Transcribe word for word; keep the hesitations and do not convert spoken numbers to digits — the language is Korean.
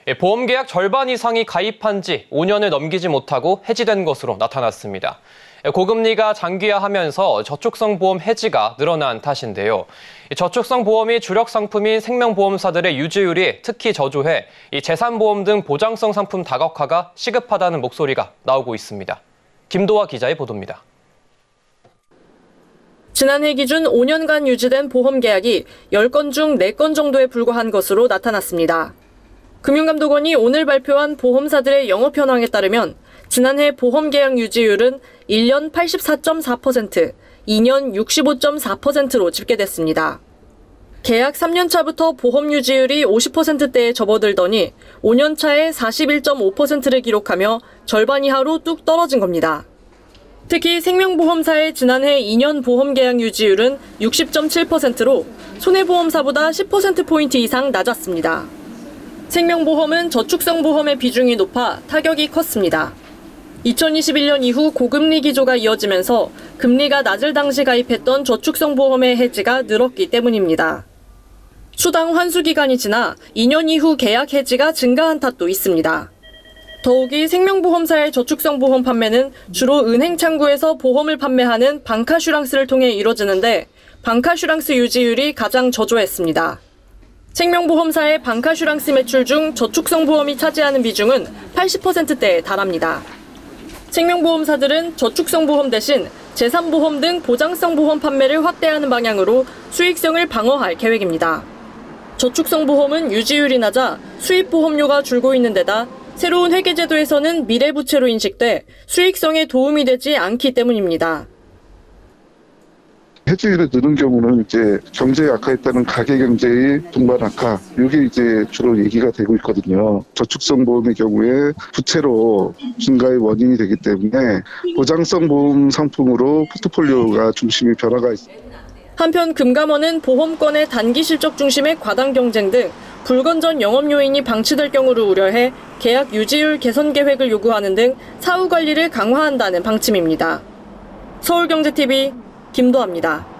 보험계약 절반 이상이 가입한 지 오 년을 넘기지 못하고 해지된 것으로 나타났습니다. 고금리가 장기화하면서 저축성 보험 해지가 늘어난 탓인데요. 저축성 보험이 주력 상품인 생명보험사들의 유지율이 특히 저조해 재산보험 등 보장성 상품 다각화가 시급하다는 목소리가 나오고 있습니다. 김도화 기자의 보도입니다. 지난해 기준 오 년간 유지된 보험 계약이 열 건 중 네 건 정도에 불과한 것으로 나타났습니다. 금융감독원이 오늘 발표한 보험사들의 영업 현황에 따르면 지난해 보험 계약 유지율은 일 년 팔십사 점 사 퍼센트, 이 년 육십오 점 사 퍼센트로 집계됐습니다. 계약 삼 년 차부터 보험 유지율이 오십 퍼센트대에 접어들더니 오 년 차에 사십일 점 오 퍼센트를 기록하며 절반 이하로 뚝 떨어진 겁니다. 특히 생명보험사의 지난해 이 년 보험 계약 유지율은 육십 점 칠 퍼센트로 손해보험사보다 십 퍼센트포인트 이상 낮았습니다. 생명보험은 저축성 보험의 비중이 높아 타격이 컸습니다. 이천이십일 년 이후 고금리 기조가 이어지면서 금리가 낮을 당시 가입했던 저축성 보험의 해지가 늘었기 때문입니다. 수당 환수 기간이 지나 이 년 이후 계약 해지가 증가한 탓도 있습니다. 더욱이 생명보험사의 저축성 보험 판매는 주로 은행 창구에서 보험을 판매하는 방카슈랑스를 통해 이뤄지는데 방카슈랑스 유지율이 가장 저조했습니다. 생명보험사의 방카슈랑스 매출 중 저축성 보험이 차지하는 비중은 팔십 퍼센트대에 달합니다. 생명보험사들은 저축성 보험 대신 재산보험 등 보장성 보험 판매를 확대하는 방향으로 수익성을 방어할 계획입니다. 저축성 보험은 유지율이 낮아 수입 보험료가 줄고 있는 데다 새로운 회계제도에서는 미래부채로 인식돼 수익성에 도움이 되지 않기 때문입니다. 해지율이 느는 경우는 이제 경제에 악화했다는 가계경제의 동반 악화, 이게 이제 주로 얘기가 되고 있거든요. 저축성 보험의 경우에 부채로 증가의 원인이 되기 때문에 보장성 보험 상품으로 포트폴리오가 중심이 변화가 있습니다. 한편 금감원은 보험권의 단기 실적 중심의 과당 경쟁 등 불건전 영업 요인이 방치될 경우를 우려해 계약 유지율 개선 계획을 요구하는 등 사후 관리를 강화한다는 방침입니다. 서울경제티비 김도아입니다.